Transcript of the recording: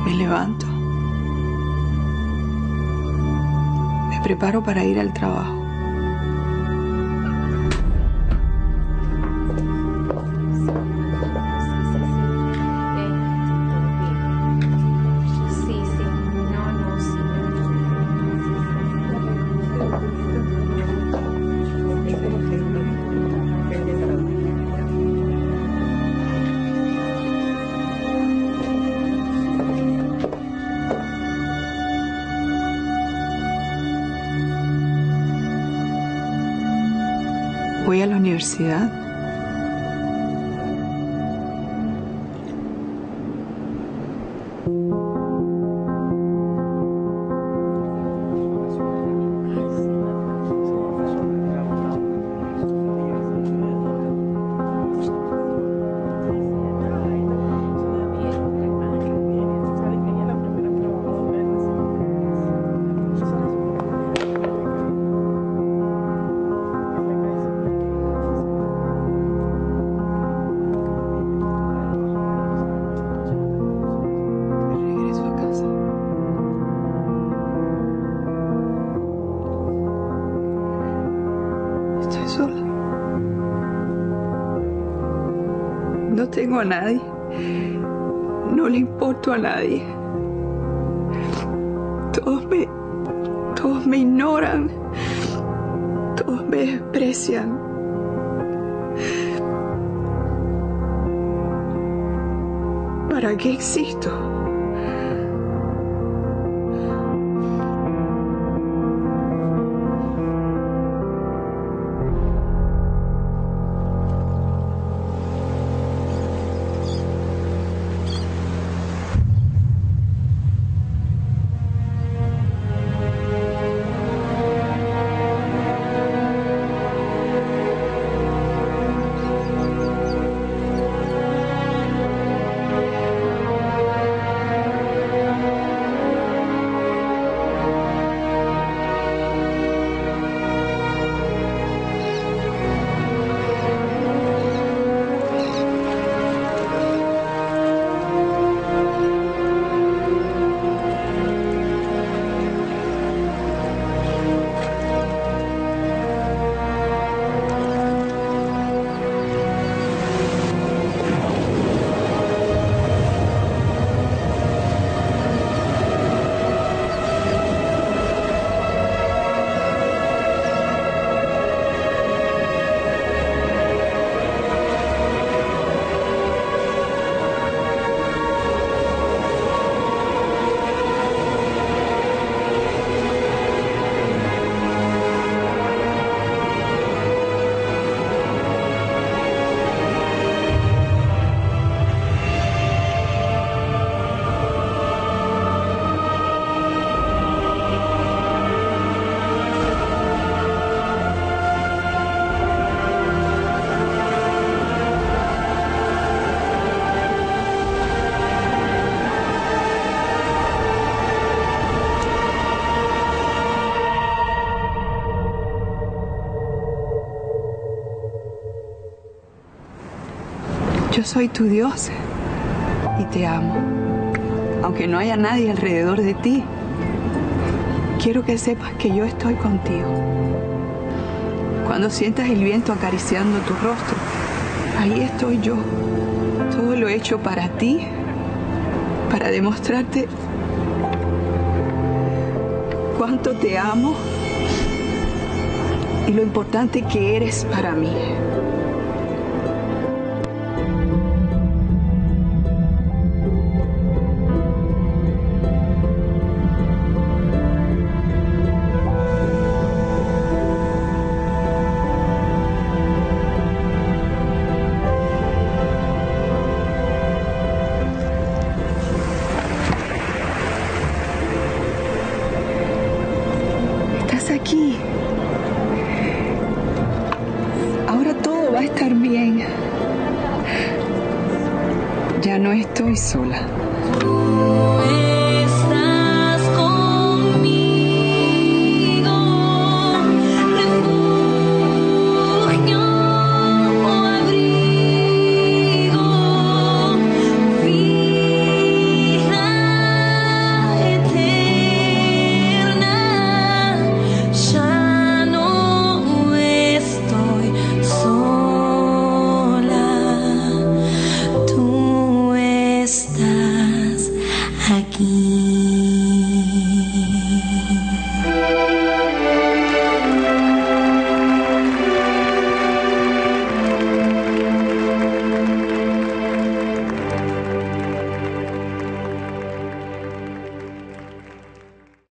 Me levanto. Me preparo para ir al trabajo. Voy a la universidad. Sola. No tengo a nadie. No le importo a nadie. Todos me ignoran. Todos me desprecian. ¿Para qué existo? Yo soy tu Dios y te amo, aunque no haya nadie alrededor de ti. Quiero que sepas que yo estoy contigo. Cuando sientas el viento acariciando tu rostro, ahí estoy yo. Todo lo he hecho para ti, para demostrarte cuánto te amo y lo importante que eres para mí. Aquí. Ahora todo va a estar bien. Ya no estoy sola.